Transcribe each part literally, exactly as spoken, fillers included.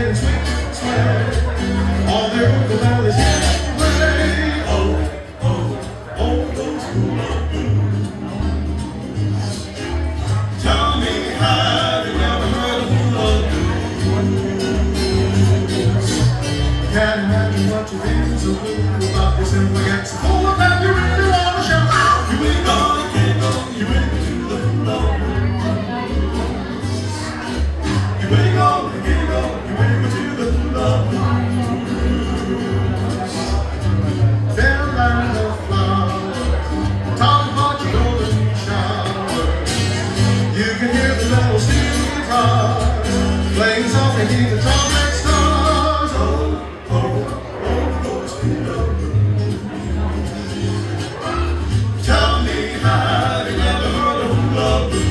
getting sweet and sweat. All their Uncle Valley's getting away. Oh, oh, oh, those hula blues. Tell me, have you ever heard of hula blues? Can't imagine what you're feeling so blue about this simply gets so full of that you really want to shout. You ain't gonna get on, you ain't to the hula blues. You ain't gonna get on, you ain't to the hula blues. Fair land of flowers, talk about your golden showers. You can hear the little steel guitar playing softly beneath the tropic stars. Oh, oh, oh, those hula blues. Tell me, have you ever heard of hula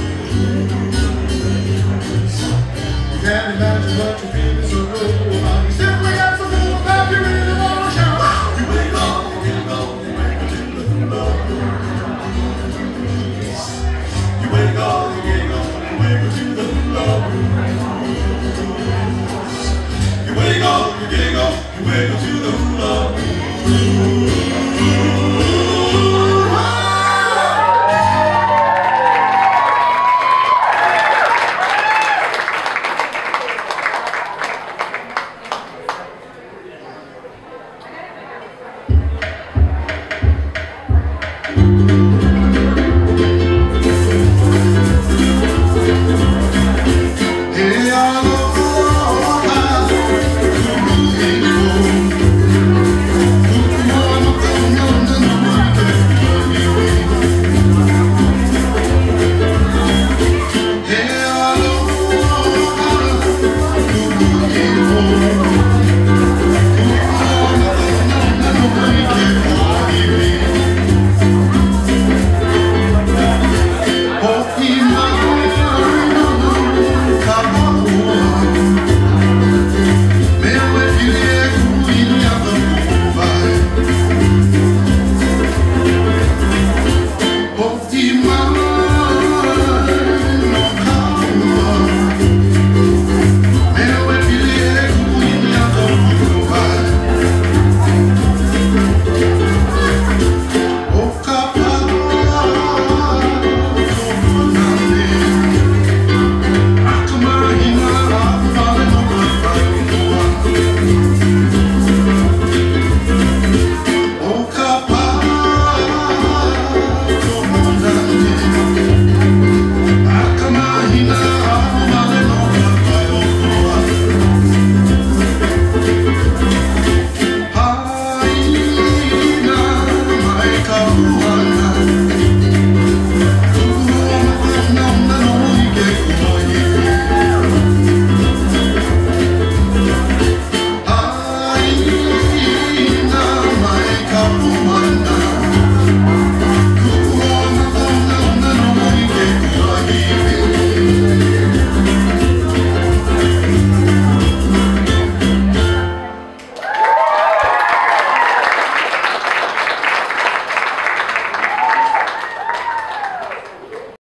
blues? Can't imagine what you're feeling so good about. You simply got so full about you really want to shout. You ain't gonna get on, you ain't to the hula blues. You ain't gonna get on, you ain't to the hula blues. You ain't gonna get on, you ain't to the